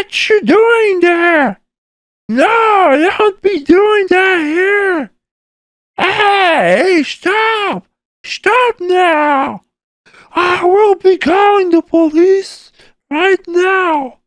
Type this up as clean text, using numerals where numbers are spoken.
What you doing there? No, don't be doing that here. Hey, stop! Stop now! I will be calling the police right now.